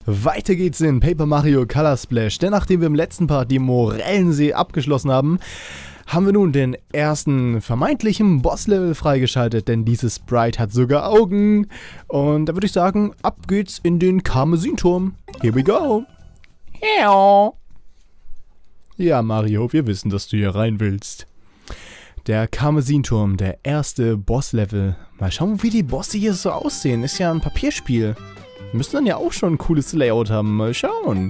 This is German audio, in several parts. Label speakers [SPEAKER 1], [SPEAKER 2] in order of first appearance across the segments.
[SPEAKER 1] Weiter geht's in Paper Mario Color Splash, denn nachdem wir im letzten Part die Morellensee abgeschlossen haben, haben wir nun den ersten vermeintlichen Bosslevel freigeschaltet, denn dieses Sprite hat sogar Augen. Und da würde ich sagen, ab geht's in den Karmesinturm. Here we go. Ja, Mario, wir wissen, dass du hier rein willst. Der Karmesinturm, der erste Bosslevel. Mal schauen, wie die Bosse hier so aussehen. Ist ja ein Papierspiel. Wir müssen dann ja auch schon ein cooles Layout haben. Mal schauen.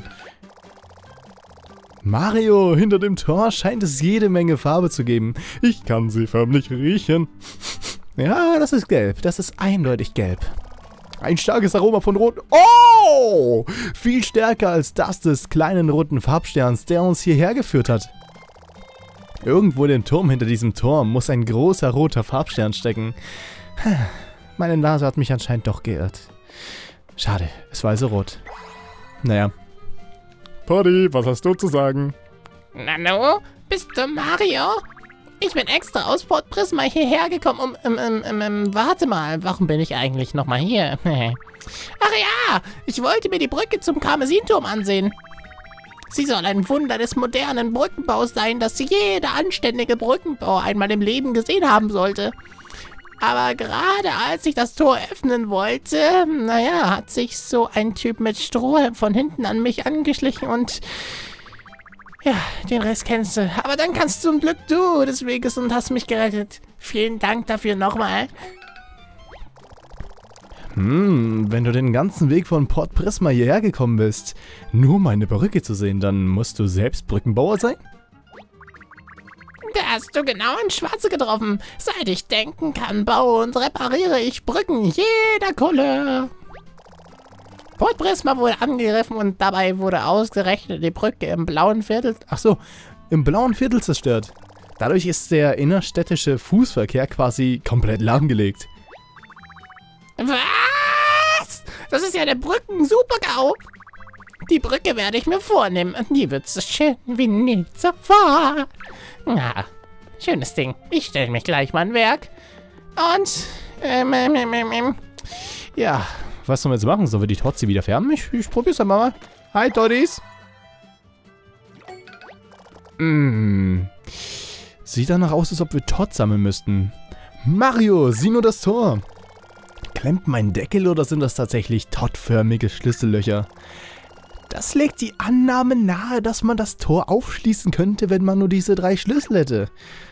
[SPEAKER 1] Mario, hinter dem Tor scheint es jede Menge Farbe zu geben. Ich kann sie förmlich riechen. Ja, das ist gelb. Das ist eindeutig gelb. Ein starkes Aroma von Rot. Oh! Viel stärker als das des kleinen roten Farbsterns, der uns hierher geführt hat. Irgendwo in dem Turm hinter diesem Turm muss ein großer roter Farbstern stecken. Meine Nase hat mich anscheinend doch geirrt. Schade, es war also rot. Naja. Poddy, was hast du zu sagen?
[SPEAKER 2] Nano, bist du Mario? Ich bin extra aus Port Prisma hierher gekommen, warte mal, warum bin ich eigentlich nochmal hier? Ach ja, ich wollte mir die Brücke zum Karmesinturm ansehen. Sie soll ein Wunder des modernen Brückenbaus sein, das jeder anständige Brückenbauer einmal im Leben gesehen haben sollte. Aber gerade als ich das Tor öffnen wollte, naja, hat sich so ein Typ mit Strohhalm von hinten an mich angeschlichen und... Ja, den Rest kennst du. Aber dann kannst zum Glück du des Weges und hast mich gerettet. Vielen Dank dafür nochmal.
[SPEAKER 1] Wenn du den ganzen Weg von Port Prisma hierher gekommen bist, nur um eine Brücke zu sehen, dann musst du selbst Brückenbauer sein?
[SPEAKER 2] Da hast du genau ins Schwarze getroffen. Seit ich denken kann, baue und repariere ich Brücken jeder Couleur. Port Prisma wurde angegriffen und dabei wurde ausgerechnet die Brücke im blauen Viertel...
[SPEAKER 1] Achso, im blauen Viertel zerstört. Dadurch ist der innerstädtische Fußverkehr quasi komplett lahmgelegt.
[SPEAKER 2] Was? Das ist ja der Brücken-Super-GAU. Die Brücke werde ich mir vornehmen und die wird so schön wie nie zuvor. Na, schönes Ding. Ich stelle mich gleich mal an Werk. Und,
[SPEAKER 1] ja, was sollen wir jetzt machen? Sollen wir die Totzi wieder färben? Ich probier's dann mal. Hi, Tottis. Sieht danach aus, als ob wir Tot sammeln müssten. Mario, sieh nur das Tor. Klemmt mein Deckel oder sind das tatsächlich Tot-förmige Schlüssellöcher? Das legt die Annahme nahe, dass man das Tor aufschließen könnte, wenn man nur diese 3 Schlüssel hätte.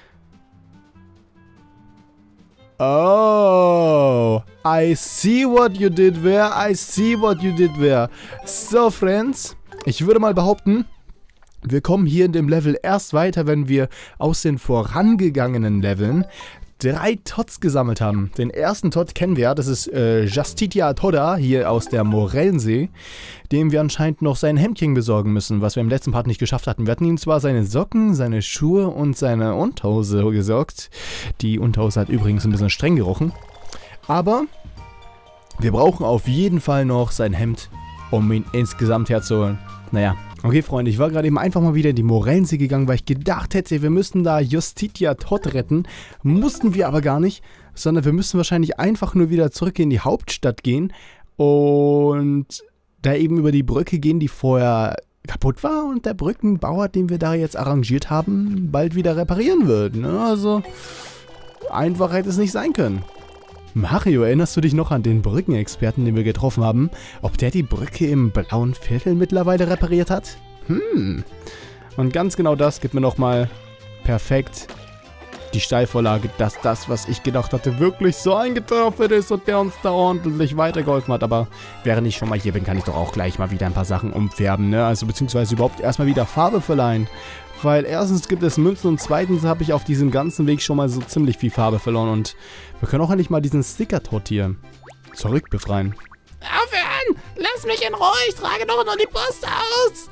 [SPEAKER 1] Oh, I see what you did there, I see what you did there. So, Friends, ich würde mal behaupten, wir kommen hier in dem Level erst weiter, wenn wir aus den vorangegangenen Leveln 3 Tots gesammelt haben. Den ersten Tot kennen wir ja, das ist Justitia Todda, hier aus der Morellensee, dem wir anscheinend noch sein Hemdchen besorgen müssen, was wir im letzten Part nicht geschafft hatten. Wir hatten ihm zwar seine Socken, seine Schuhe und seine Unterhose gesorgt. Die Unterhose hat übrigens ein bisschen streng gerochen. Aber wir brauchen auf jeden Fall noch sein Hemd, um ihn insgesamt herzuholen. Naja. Okay, Freunde, ich war gerade eben einfach mal wieder in die Morellensee gegangen, weil ich gedacht hätte, wir müssten da Justitia Todd retten. Mussten wir aber gar nicht, sondern wir müssen wahrscheinlich einfach nur wieder zurück in die Hauptstadt gehen und da eben über die Brücke gehen, die vorher kaputt war und der Brückenbauer, den wir da jetzt arrangiert haben, bald wieder reparieren wird. Ne? Also, einfach hätte es nicht sein können. Mario, erinnerst du dich noch an den Brückenexperten, den wir getroffen haben? Ob der die Brücke im blauen Viertel mittlerweile repariert hat? Und ganz genau das gibt mir nochmal perfekt die Steilvorlage, dass das, was ich gedacht hatte, wirklich so eingetroffen ist und der uns da ordentlich weitergeholfen hat. Aber während ich schon mal hier bin, kann ich doch auch gleich mal wieder ein paar Sachen umfärben, ne? Also beziehungsweise überhaupt erstmal wieder Farbe verleihen. Weil erstens gibt es Münzen und zweitens habe ich auf diesem ganzen Weg schon mal so ziemlich viel Farbe verloren. Und wir können auch endlich mal diesen Sticker-Tot hier zurückbefreien.
[SPEAKER 2] Aufhören! Lass mich in Ruhe, ich trage doch nur die Post aus!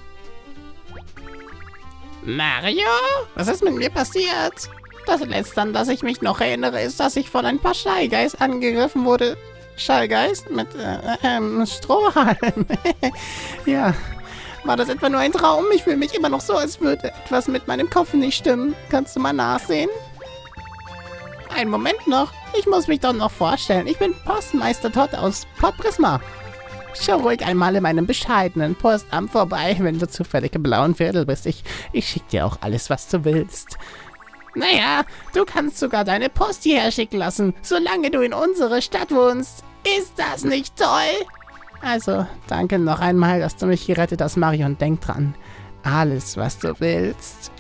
[SPEAKER 2] Mario? Was ist mit mir passiert? Das Letzte, an das ich mich noch erinnere, ist, dass ich von ein paar Shy Guys angegriffen wurde. Shy Guys? Mit, Strohhalm. Ja... War das etwa nur ein Traum? Ich fühle mich immer noch so, als würde etwas mit meinem Kopf nicht stimmen. Kannst du mal nachsehen? Einen Moment noch. Ich muss mich doch noch vorstellen. Ich bin Postmeister Todd aus Port Prisma. schau ruhig einmal in meinem bescheidenen Postamt vorbei, wenn du zufällig im blauen Viertel bist. Ich schick dir auch alles, was du willst. Naja, du kannst sogar deine Post hierher schicken lassen, solange du in unsere Stadt wohnst. Ist das nicht toll? Also, danke noch einmal, dass du mich gerettet hast, Mario, und denk dran. Alles, was du willst.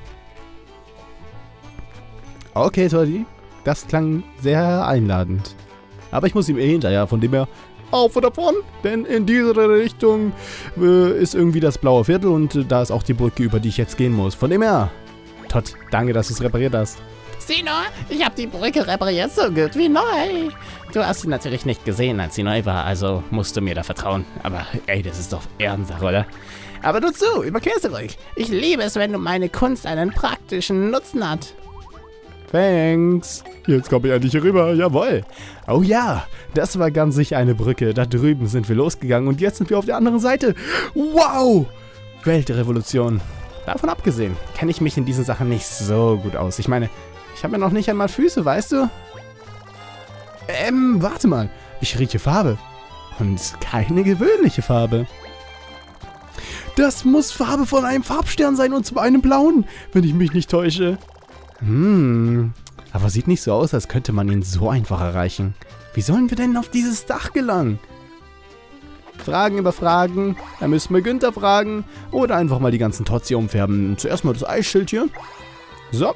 [SPEAKER 1] Okay, Toddy. Das klang sehr einladend. Aber ich muss ihm hinterher, von dem her auf oder davon. Denn in diese Richtung ist irgendwie das blaue Viertel und da ist auch die Brücke, über die ich jetzt gehen muss. Von dem her, Todd, danke, dass du es repariert hast.
[SPEAKER 2] Sieh nur, ich habe die Brücke repariert, so gut wie neu. Du hast sie natürlich nicht gesehen, als sie neu war, also musst du mir da vertrauen. Aber ey, das ist doch Ehrensache, oder? Aber nur zu, überquerst du ruhig. Ich liebe es, wenn meine Kunst einen praktischen Nutzen hat.
[SPEAKER 1] Thanks. Jetzt komme ich endlich hier rüber, jawohl. Oh ja, das war ganz sicher eine Brücke. Da drüben sind wir losgegangen und jetzt sind wir auf der anderen Seite. Wow! Weltrevolution. Davon abgesehen, kenne ich mich in diesen Sachen nicht so gut aus. Ich meine, ich habe ja noch nicht einmal Füße, weißt du? Warte mal. Ich rieche Farbe. Und keine gewöhnliche Farbe. Das muss Farbe von einem Farbstern sein und zwar einem blauen, wenn ich mich nicht täusche. Aber sieht nicht so aus, als könnte man ihn so einfach erreichen. Wie sollen wir denn auf dieses Dach gelangen? Fragen über Fragen. Da müssen wir Günther fragen. Oder einfach mal die ganzen Tots hier umfärben. Zuerst mal das Eisschild hier. So.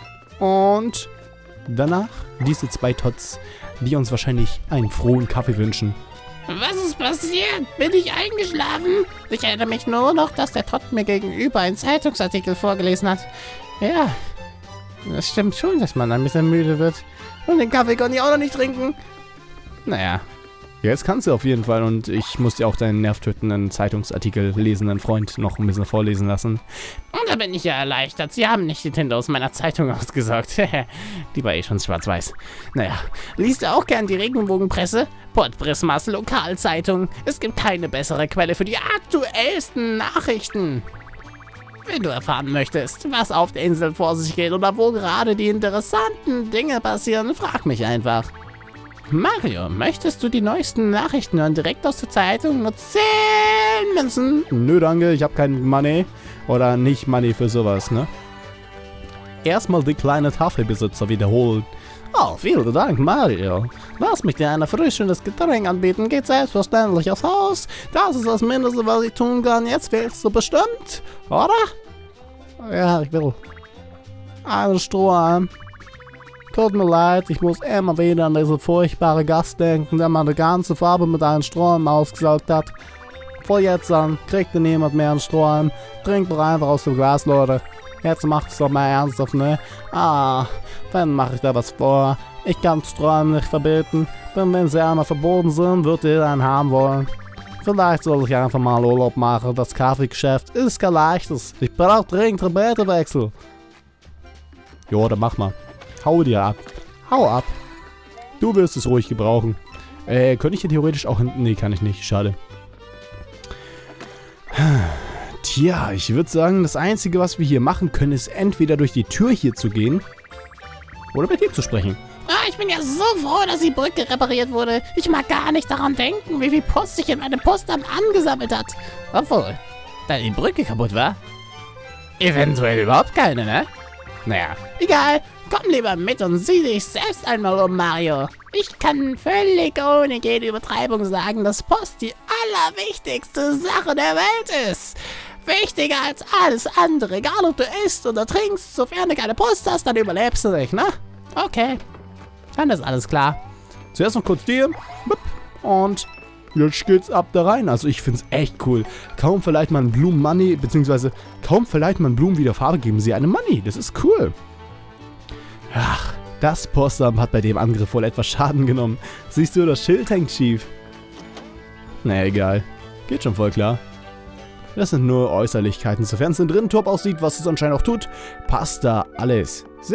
[SPEAKER 1] Und danach diese 2 Tots, die uns wahrscheinlich einen frohen Kaffee wünschen.
[SPEAKER 2] Was ist passiert? Bin ich eingeschlafen? Ich erinnere mich nur noch, dass der Todd mir gegenüber einen Zeitungsartikel vorgelesen hat. Ja, das stimmt schon, dass man ein bisschen müde wird. Und den Kaffee kann ich auch noch nicht trinken. Naja.
[SPEAKER 1] Jetzt kannst du auf jeden Fall und ich muss dir auch deinen nervtötenden Zeitungsartikel lesenden Freund noch ein bisschen vorlesen lassen.
[SPEAKER 2] Und da bin ich ja erleichtert. Sie haben nicht die Tinte aus meiner Zeitung ausgesaugt. Die war eh schon schwarz-weiß. Naja, liest du auch gern die Regenbogenpresse? Port Prismas Lokalzeitung. Es gibt keine bessere Quelle für die aktuellsten Nachrichten. Wenn du erfahren möchtest, was auf der Insel vor sich geht oder wo gerade die interessanten Dinge passieren, frag mich einfach. Mario, möchtest du die neuesten Nachrichten hören, direkt aus der Zeitung nur 10 Münzen?
[SPEAKER 1] Nö, danke, ich habe kein Money. Oder nicht Money für sowas, ne? Erstmal die kleine Tafelbesitzer wiederholen.
[SPEAKER 2] Oh, vielen Dank, Mario. Lass mich dir ein erfrischendes Getränk anbieten. Geht selbstverständlich aufs Haus. Das ist das Mindeste, was ich tun kann. Jetzt willst du bestimmt, oder?
[SPEAKER 1] Ja, ich will. Einen Strohhalm. Tut mir leid, ich muss immer wieder an diese furchtbare Gast denken, der meine ganze Farbe mit einem Strohhalm ausgesaugt hat. Von jetzt an kriegt dir niemand mehr einen Strohhalm. Trink doch einfach aus dem Glas, Leute. Jetzt macht es doch mal ernsthaft, ne? Dann mache ich da was vor. Ich kann Strohhalm nicht verbieten, denn wenn sie einmal verboten sind, wird jeder einen haben wollen. Vielleicht soll ich einfach mal Urlaub machen. Das Kaffeegeschäft ist kein leichtes. Ich brauche dringend Trompetenwechsel. Jo, dann mach mal. Hau dir ab. Hau ab. Du wirst es ruhig gebrauchen. Könnte ich hier theoretisch auch hinten... Nee, kann ich nicht. Schade. Tja, ich würde sagen, das Einzige, was wir hier machen können, ist entweder durch die Tür hier zu gehen oder mit ihm zu sprechen.
[SPEAKER 2] Ich bin ja so froh, dass die Brücke repariert wurde. Ich mag gar nicht daran denken, wie viel Post sich in meinem Postamt angesammelt hat. Obwohl, da die Brücke kaputt war, eventuell überhaupt keine, ne? Naja, egal. Komm lieber mit und sieh dich selbst einmal um, Mario. Ich kann völlig ohne jede Übertreibung sagen, dass Post die allerwichtigste Sache der Welt ist. Wichtiger als alles andere. Egal ob du isst oder trinkst, sofern du keine Post hast, dann überlebst du nicht, ne? Okay. Dann ist alles klar.
[SPEAKER 1] Zuerst noch kurz dir. Und jetzt geht's ab da rein. Also ich find's echt cool. Kaum verleiht man Blumen Money, beziehungsweise kaum verleiht man Blumen wieder Farbe, geben sie eine Money. Das ist cool. Ach, das Postamt hat bei dem Angriff wohl etwas Schaden genommen. Siehst du, das Schild hängt schief. Naja, egal. Geht schon voll klar. Das sind nur Äußerlichkeiten. Sofern es drin top aussieht, was es anscheinend auch tut, passt da alles. So.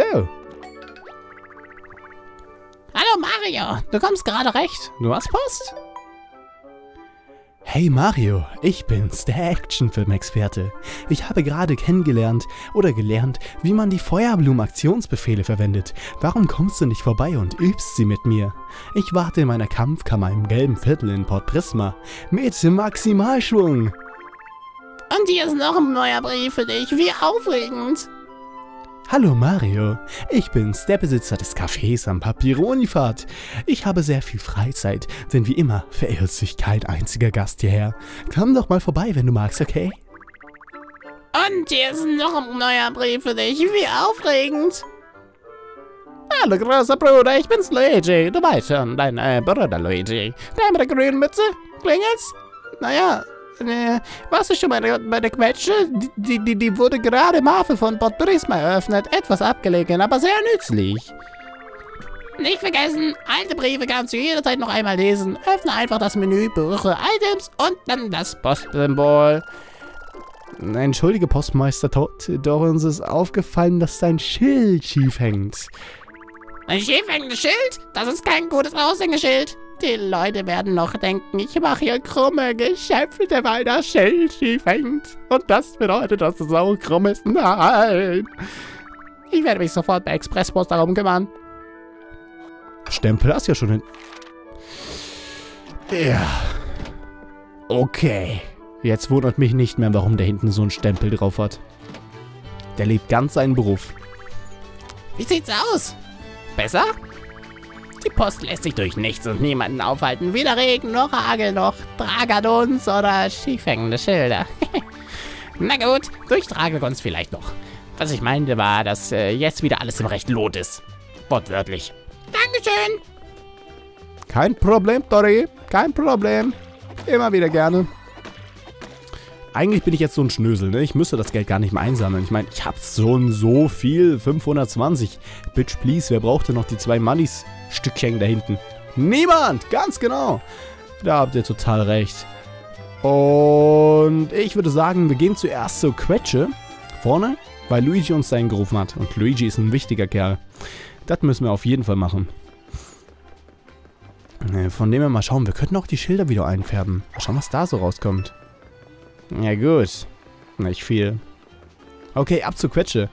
[SPEAKER 2] Hallo Mario, du kommst gerade recht. Du hast Post?
[SPEAKER 1] Hey Mario, ich bin's, der Actionfilm-Experte. Ich habe gerade kennengelernt oder gelernt, wie man die Feuerblumen-Aktionsbefehle verwendet. Warum kommst du nicht vorbei und übst sie mit mir? Ich warte in meiner Kampfkammer im gelben Viertel in Port Prisma mit Maximalschwung.
[SPEAKER 2] Und hier ist noch ein neuer Brief für dich. Wie aufregend.
[SPEAKER 1] Hallo Mario, ich bin's, der Besitzer des Cafés am Papyroni-Pfad. Ich habe sehr viel Freizeit, denn wie immer verirrt sich kein einziger Gast hierher. Komm doch mal vorbei, wenn du magst, okay?
[SPEAKER 2] Und hier ist noch ein neuer Brief für dich. Wie aufregend. Hallo, großer Bruder, ich bin's, Luigi. Du weißt schon, dein Bruder Luigi. Der mit der grünen Mütze? Klingelt's? Naja, warst du schon bei der Quetsche? Die wurde gerade im Hafen von Port Prisma eröffnet. Etwas abgelegen, aber sehr nützlich. Nicht vergessen, alte Briefe kannst du jederzeit noch einmal lesen. Öffne einfach das Menü, berühre Items und dann das Postsymbol.
[SPEAKER 1] Entschuldige, Postmeister Todd, doch uns ist aufgefallen, dass dein Schild schief hängt.
[SPEAKER 2] Ein schief hängendes Schild? Das ist kein gutes Aushängeschild. Die Leute werden noch denken, ich mache hier krumme Geschäfte, weil das Schild schief hängt. Und das bedeutet, dass es auch krumm ist. Nein. Ich werde mich sofort bei Expresspost darum kümmern.
[SPEAKER 1] Stempel hast du ja schon hin. Ja. Okay. Jetzt wundert mich nicht mehr, warum der hinten so einen Stempel drauf hat. Der lebt ganz seinen Beruf.
[SPEAKER 2] Wie sieht's aus? Besser? Die Post lässt sich durch nichts und niemanden aufhalten. Weder Regen noch Hagel noch Dragons oder schiefhängende Schilder. Na gut, durch Dragons vielleicht noch. Was ich meinte war, dass jetzt wieder alles im rechten Lot ist. Wortwörtlich. Dankeschön.
[SPEAKER 1] Kein Problem, Tori. Kein Problem. Immer wieder gerne. Eigentlich bin ich jetzt so ein Schnösel, ne? Ich müsste das Geld gar nicht mehr einsammeln. Ich meine, ich hab schon so viel. 520. Bitch, please, wer braucht denn noch die 2 Moneys Stückchen da hinten? Niemand! Ganz genau. Da habt ihr total recht. Und ich würde sagen, wir gehen zuerst zur Quetsche. Vorne, weil Luigi uns dahin gerufen hat. Und Luigi ist ein wichtiger Kerl. Das müssen wir auf jeden Fall machen. Von dem wir mal schauen, wir könnten auch die Schilder wieder einfärben. Mal schauen, was da so rauskommt. Ja gut. Nicht viel. Okay, ab zur Quetsche.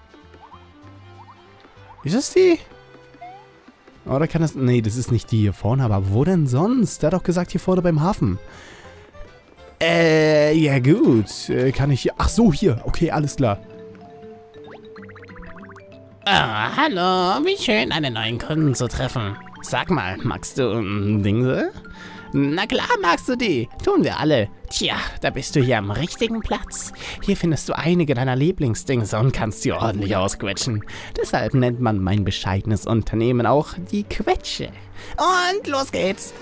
[SPEAKER 1] Ist das die? Oder kann das... Nee, das ist nicht die hier vorne, aber wo denn sonst? Der hat doch gesagt, hier vorne beim Hafen. Ja gut. Kann ich hier... Ach so, hier. Okay, alles klar.
[SPEAKER 2] Ah, hallo. Wie schön, einen neuen Kunden zu treffen. Sag mal, magst du Dinge? Na klar magst du die. Tun wir alle. Tja, da bist du hier am richtigen Platz. Hier findest du einige deiner Lieblingsdings und kannst sie ordentlich ausquetschen. Deshalb nennt man mein bescheidenes Unternehmen auch die Quetsche. Und los geht's.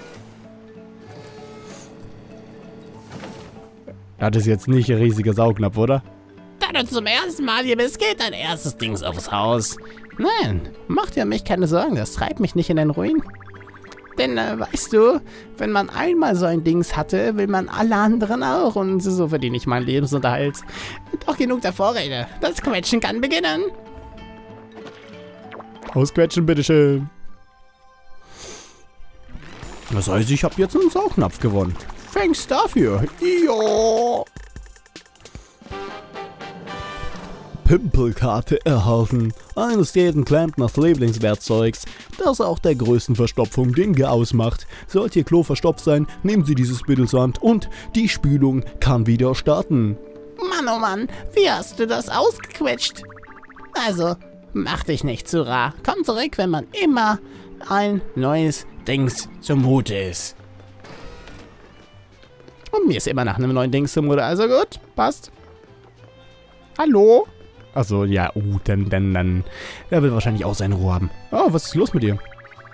[SPEAKER 1] Das ist jetzt nicht ein riesiger Saugnapf, oder?
[SPEAKER 2] Da du zum ersten Mal hier bist, geht dein erstes Dings aufs Haus. Nein, mach dir mich keine Sorgen, das treibt mich nicht in den Ruin. Denn, weißt du, wenn man einmal so ein Dings hatte, will man alle anderen auch. Und so verdiene ich meinen Lebensunterhalt. Doch genug der Vorrede. Das Quetschen kann beginnen.
[SPEAKER 1] Ausquetschen, bitteschön. Das heißt, ich habe jetzt einen Saugnapf gewonnen. Thanks dafür. Jo. Pimpelkarte erhalten. Eines jeden Klempners Lieblingswerkzeugs, das auch der größten Verstopfung Dinge ausmacht. Sollte Ihr Klo verstopft sein, nehmen Sie dieses Mittel zur Hand und die Spülung kann wieder starten.
[SPEAKER 2] Mann, oh Mann, wie hast du das ausgequetscht? Also, mach dich nicht zu rar. Komm zurück, wenn man immer ein neues Dings zumute ist. Und mir ist immer nach einem neuen Dings zumute, also gut, passt. Hallo?
[SPEAKER 1] Achso, ja, dann. Der will wahrscheinlich auch seine Ruhe haben. Oh, was ist los mit dir?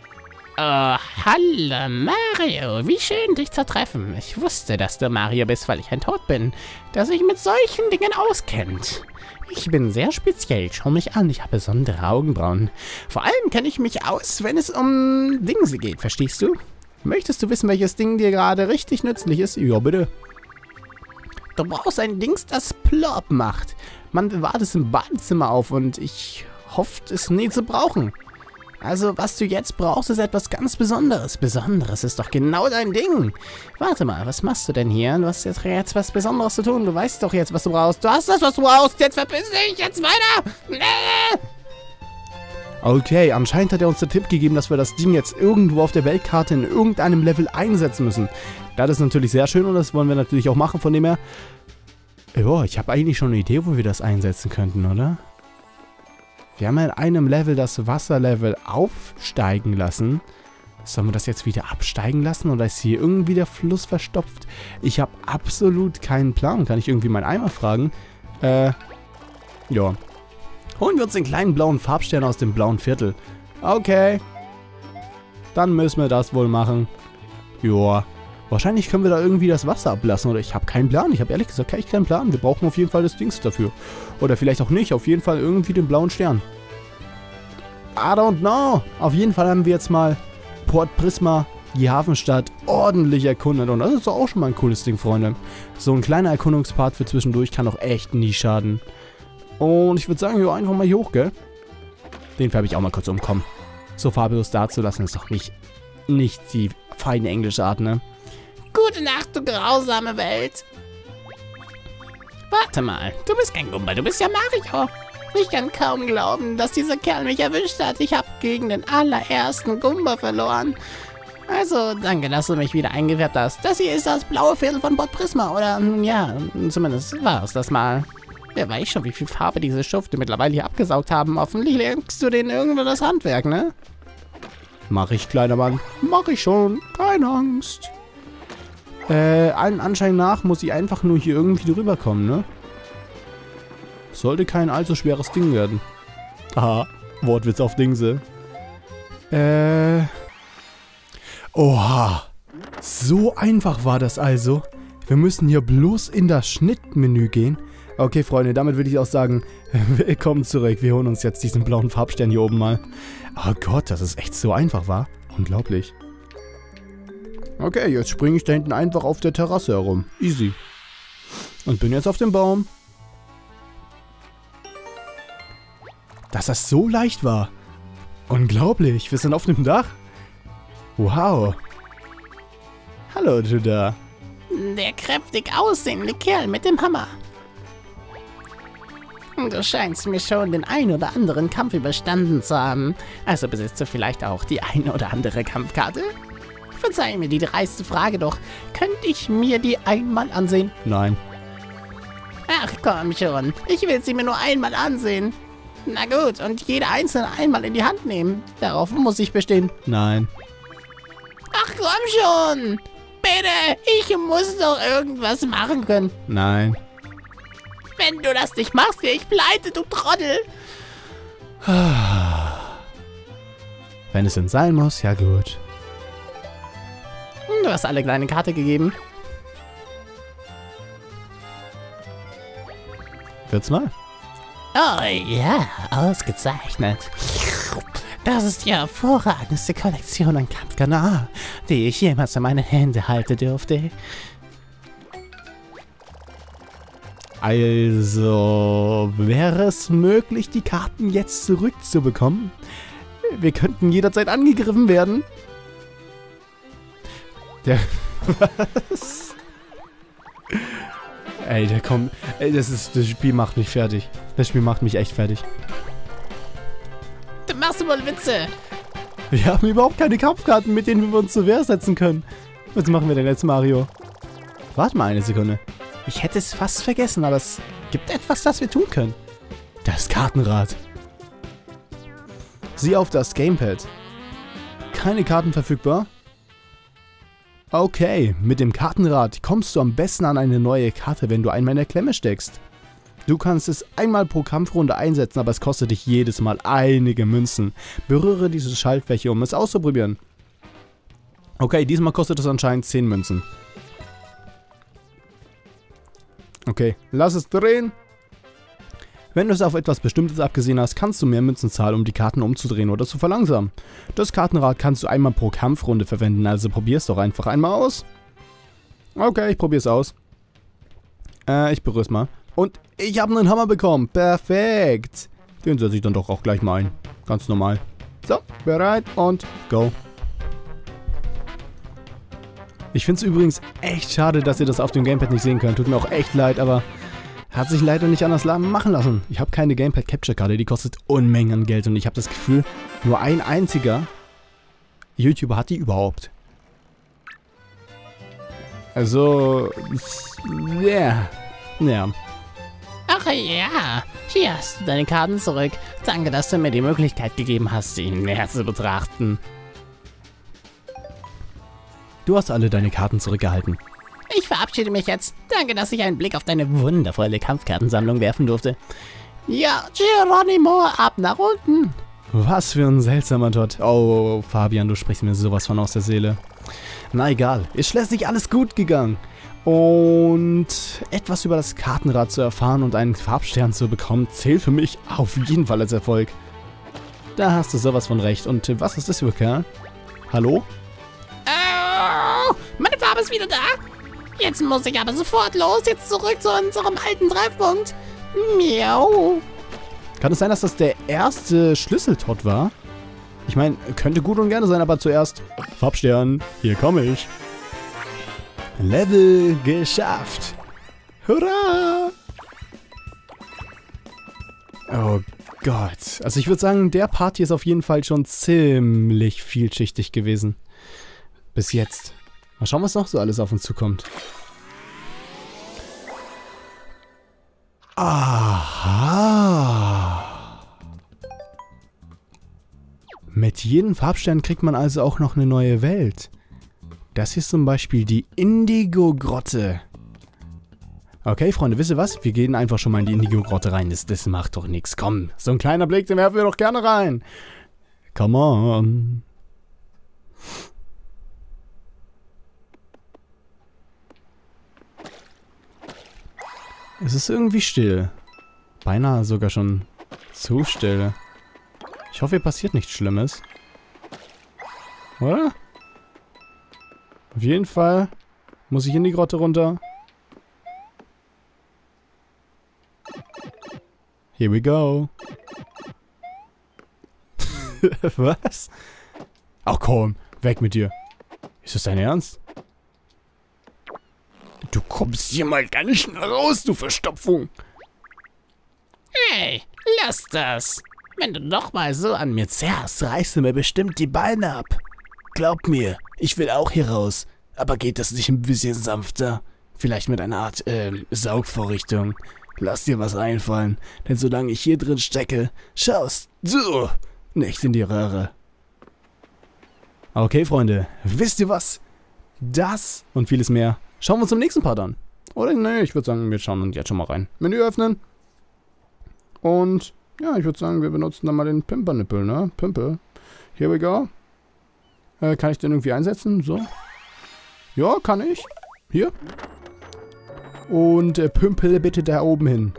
[SPEAKER 2] Hallo Mario, wie schön dich zu treffen. Ich wusste, dass du Mario bist, weil ich ein Tod bin, der sich mit solchen Dingen auskennt. Ich bin sehr speziell, schau mich an, ich habe besondere Augenbrauen. Vor allem kenne ich mich aus, wenn es um Dingse geht, verstehst du? Möchtest du wissen, welches Ding dir gerade richtig nützlich ist? Ja, bitte. Du brauchst ein Dings, das Plop macht. Man bewahrt es im Badezimmer auf und ich hoffe, es nie zu brauchen. Also, was du jetzt brauchst, ist etwas ganz Besonderes. Besonderes ist doch genau dein Ding. Warte mal, was machst du denn hier? Du hast jetzt was Besonderes zu tun. Du weißt doch jetzt, was du brauchst. Du hast das, was du brauchst. Jetzt verpiss dich. Jetzt weiter.
[SPEAKER 1] Okay, anscheinend hat er uns den Tipp gegeben, dass wir das Ding jetzt irgendwo auf der Weltkarte in irgendeinem Level einsetzen müssen. Das ist natürlich sehr schön und das wollen wir natürlich auch machen, von dem her... Jo, ich habe eigentlich schon eine Idee, wo wir das einsetzen könnten, oder? Wir haben ja in einem Level das Wasserlevel aufsteigen lassen. Sollen wir das jetzt wieder absteigen lassen oder ist hier irgendwie der Fluss verstopft? Ich habe absolut keinen Plan. Kann ich irgendwie meinen Eimer fragen? Ja. Holen wir uns den kleinen blauen Farbstern aus dem blauen Viertel. Okay. Dann müssen wir das wohl machen. Joa. Wahrscheinlich können wir da irgendwie das Wasser ablassen oder ich habe keinen Plan. Ich habe ehrlich gesagt keinen Plan. Wir brauchen auf jeden Fall das Dings dafür. Oder vielleicht auch nicht. Auf jeden Fall irgendwie den blauen Stern. I don't know. Auf jeden Fall haben wir jetzt mal Port Prisma, die Hafenstadt, ordentlich erkundet. Und das ist doch auch schon mal ein cooles Ding, Freunde. So ein kleiner Erkundungspart für zwischendurch kann doch echt nie schaden. Und ich würde sagen, jo, einfach mal hier hoch, gell? Den färbe ich auch mal kurz umkommen. So farblos dazulassen ist doch nicht die feine englische Art, ne?
[SPEAKER 2] Gute Nacht, du grausame Welt. Warte mal, du bist kein Gumba, du bist ja Mario. Ich kann kaum glauben, dass dieser Kerl mich erwischt hat. Ich habe gegen den allerersten Gumba verloren. Also, danke, dass du mich wieder eingefärbt hast. Das hier ist das blaue Viertel von Port Prisma. Oder, ja, zumindest war es das mal. Wer weiß schon, wie viel Farbe diese Schufte mittlerweile hier abgesaugt haben. Hoffentlich lernst du denen irgendwo das Handwerk, ne?
[SPEAKER 1] Mach ich, kleiner Mann. Mach ich schon. Keine Angst. Allen Anschein nach muss ich einfach nur hier irgendwie drüber kommen, ne? Sollte kein allzu schweres Ding werden. Aha, Wortwitz auf Dingse. Oha. So einfach war das also. Wir müssen hier bloß in das Schnittmenü gehen. Okay, Freunde, damit würde ich auch sagen, willkommen zurück. Wir holen uns jetzt diesen blauen Farbstern hier oben mal. Oh Gott, dass es echt so einfach war. Unglaublich. Okay, jetzt springe ich da hinten einfach auf der Terrasse herum. Easy. Und bin jetzt auf dem Baum. Dass das so leicht war. Unglaublich, wir sind auf dem Dach. Wow. Hallo, du da.
[SPEAKER 2] Der kräftig aussehende Kerl mit dem Hammer. Du scheinst mir schon den ein oder anderen Kampf überstanden zu haben. Also besitzt du vielleicht auch die eine oder andere Kampfkarte? Verzeih mir die dreiste Frage, doch könnte ich mir die einmal ansehen?
[SPEAKER 1] Nein.
[SPEAKER 2] Ach komm schon, ich will sie mir nur einmal ansehen. Na gut, und jede einzelne einmal in die Hand nehmen. Darauf muss ich bestehen.
[SPEAKER 1] Nein.
[SPEAKER 2] Ach komm schon! Bitte, ich muss doch irgendwas machen können.
[SPEAKER 1] Nein.
[SPEAKER 2] Wenn du das nicht machst, gehe ich pleite, du Trottel.
[SPEAKER 1] Wenn es denn sein muss, ja gut.
[SPEAKER 2] Du hast alle kleine Karte gegeben.
[SPEAKER 1] Wird's mal?
[SPEAKER 2] Oh ja, ausgezeichnet. Das ist die hervorragendste Kollektion an Kampfkanal, die ich jemals in meine Hände halten durfte.
[SPEAKER 1] Also, wäre es möglich, die Karten jetzt zurückzubekommen? Wir könnten jederzeit angegriffen werden. Der... Was? Ey, der kommt... Ey, das Spiel macht mich fertig. Das Spiel macht mich echt fertig.
[SPEAKER 2] Du machst wohl Witze.
[SPEAKER 1] Wir haben überhaupt keine Kampfkarten, mit denen wir uns zur Wehr setzen können. Was machen wir denn jetzt, Mario? Warte mal eine Sekunde. Ich hätte es fast vergessen, aber es gibt etwas, das wir tun können. Das Kartenrad. Sieh auf das Gamepad. Keine Karten verfügbar? Okay, mit dem Kartenrad kommst du am besten an eine neue Karte, wenn du einmal in der Klemme steckst. Du kannst es einmal pro Kampfrunde einsetzen, aber es kostet dich jedes Mal einige Münzen. Berühre diese Schaltfläche, um es auszuprobieren. Okay, diesmal kostet es anscheinend 10 Münzen. Okay, lass es drehen. Wenn du es auf etwas Bestimmtes abgesehen hast, kannst du mehr Münzen zahlen, um die Karten umzudrehen oder zu verlangsamen. Das Kartenrad kannst du einmal pro Kampfrunde verwenden, also probier's doch einfach einmal aus. Okay, ich probier's aus. Ich berühr's mal. Und ich habe einen Hammer bekommen. Perfekt. Den setze ich dann doch auch gleich mal ein. Ganz normal. So, bereit und go. Ich finde es übrigens echt schade, dass ihr das auf dem Gamepad nicht sehen könnt. Tut mir auch echt leid, aber hat sich leider nicht anders machen lassen. Ich habe keine Gamepad-Capture-Karte, die kostet Unmengen an Geld. Und ich habe das Gefühl, nur ein einziger YouTuber hat die überhaupt. Also, ja.
[SPEAKER 2] Ach ja, hier hast du deine Karten zurück. Danke, dass du mir die Möglichkeit gegeben hast, sie näher zu betrachten.
[SPEAKER 1] Du hast alle deine Karten zurückgehalten.
[SPEAKER 2] Ich verabschiede mich jetzt. Danke, dass ich einen Blick auf deine wundervolle Kampfkartensammlung werfen durfte. Ja, Geronimo, ab nach unten.
[SPEAKER 1] Was für ein seltsamer Tod. Oh, Fabian, du sprichst mir sowas von aus der Seele. Na egal, ist schließlich alles gut gegangen. Und etwas über das Kartenrad zu erfahren und einen Farbstern zu bekommen, zählt für mich auf jeden Fall als Erfolg. Da hast du sowas von recht. Und was ist das für ein Kerl? Hallo?
[SPEAKER 2] Oh, meine Farbe ist wieder da. Jetzt muss ich aber sofort los. Jetzt zurück zu unserem alten Treffpunkt. Miau.
[SPEAKER 1] Kann es sein, dass das der erste Schlüsseltod war? Ich meine, könnte gut und gerne sein, aber zuerst Farbstern, hier komme ich. Level geschafft. Hurra! Oh Gott. Also ich würde sagen, der Part hier ist auf jeden Fall schon ziemlich vielschichtig gewesen. Bis jetzt. Mal schauen, was noch so alles auf uns zukommt. Aha. Mit jedem Farbstern kriegt man also auch noch eine neue Welt. Das hier ist zum Beispiel die Indigo-Grotte. Okay, Freunde, wisst ihr was? Wir gehen einfach schon mal in die Indigo-Grotte rein. Das macht doch nichts. Komm, so ein kleiner Blick, den werfen wir doch gerne rein. Come on. Es ist irgendwie still. Beinahe sogar schon zu still. Ich hoffe, hier passiert nichts Schlimmes. Oder? Auf jeden Fall muss ich in die Grotte runter. Here we go. Was? Ach komm, weg mit dir. Ist das dein Ernst? Du kommst hier mal ganz schnell raus, du Verstopfung.
[SPEAKER 2] Hey, lass das. Wenn du noch mal so an mir zerrst, reißt du mir bestimmt die Beine ab.
[SPEAKER 1] Glaub mir, ich will auch hier raus. Aber geht das nicht ein bisschen sanfter? Vielleicht mit einer Art, Saugvorrichtung. Lass dir was einfallen, denn solange ich hier drin stecke, schaust du nicht in die Röhre. Okay, Freunde, wisst ihr was? Das und vieles mehr schauen wir uns im nächsten Part an. Oder? Nee, ich würde sagen, wir schauen uns jetzt schon mal rein. Menü öffnen. Und, ja, ich würde sagen, wir benutzen dann mal den Pimpernippel, ne? Pimpel. Here we go. Kann ich den irgendwie einsetzen? So. Ja, kann ich. Hier. Und pümpel bitte da oben hin.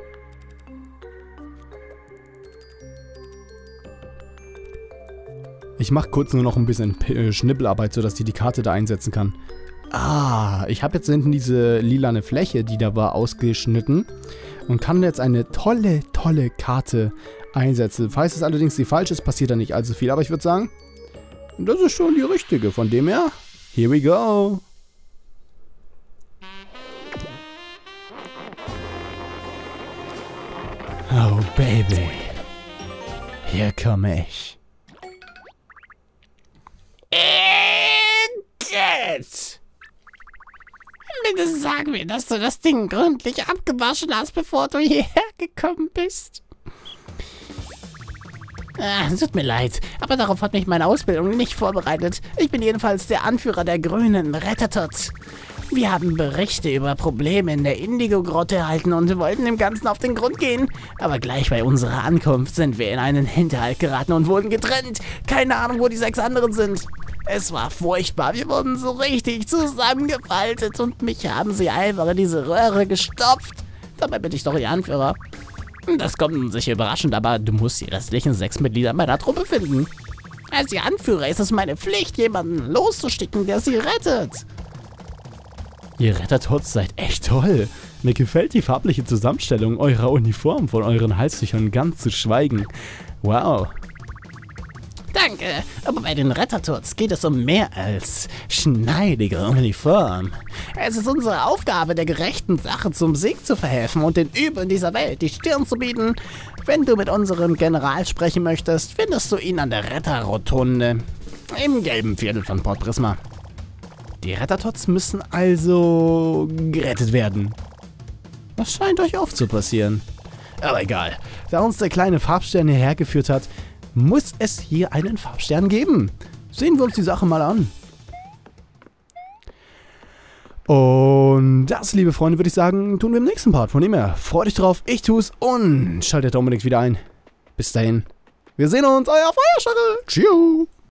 [SPEAKER 1] Ich mache kurz nur noch ein bisschen Schnippelarbeit, sodass die Karte da einsetzen kann. Ah, ich habe jetzt hinten diese lilane Fläche, die da war, ausgeschnitten. Und kann jetzt eine tolle, tolle Karte einsetzen. Falls es allerdings die falsche ist, passiert da nicht allzu viel. Aber ich würde sagen, das ist schon die richtige. Von dem her, here we go. Oh, Baby. Hier komme ich.
[SPEAKER 2] Jetzt! Bitte sag mir, dass du das Ding gründlich abgewaschen hast, bevor du hierher gekommen bist. Tut mir leid, aber darauf hat mich meine Ausbildung nicht vorbereitet. Ich bin jedenfalls der Anführer der Grünen, Rettertot. Wir haben Berichte über Probleme in der Indigo-Grotte erhalten und wollten dem Ganzen auf den Grund gehen. Aber gleich bei unserer Ankunft sind wir in einen Hinterhalt geraten und wurden getrennt. Keine Ahnung, wo die 6 anderen sind. Es war furchtbar, wir wurden so richtig zusammengefaltet und mich haben sie einfach in diese Röhre gestopft. Dabei bin ich doch ihr Anführer. Das kommt nun sicher überraschend, aber du musst die restlichen 6 Mitglieder meiner Truppe finden. Als ihr Anführer ist es meine Pflicht, jemanden loszuschicken, der sie rettet.
[SPEAKER 1] Ihr Rettertot seid echt toll. Mir gefällt die farbliche Zusammenstellung eurer Uniform, von euren Halstüchern ganz zu schweigen. Wow.
[SPEAKER 2] Danke. Danke. Aber bei den Rettertods geht es um mehr als schneidige Uniform. Es ist unsere Aufgabe, der gerechten Sache zum Sieg zu verhelfen und den Übeln dieser Welt die Stirn zu bieten. Wenn du mit unserem General sprechen möchtest, findest du ihn an der Retterrotunde im gelben Viertel von Port Prisma.
[SPEAKER 1] Die Rettertods müssen also gerettet werden. Das scheint euch oft zu passieren. Aber egal, da uns der kleine Farbstern hierher geführt hat, muss es hier einen Farbstern geben. Sehen wir uns die Sache mal an. Und das, liebe Freunde, würde ich sagen, tun wir im nächsten Part. Von dem her, freut euch drauf, ich tu's und schaltet unbedingt wieder ein. Bis dahin, wir sehen uns, euer Feuerstachel. Tschüss.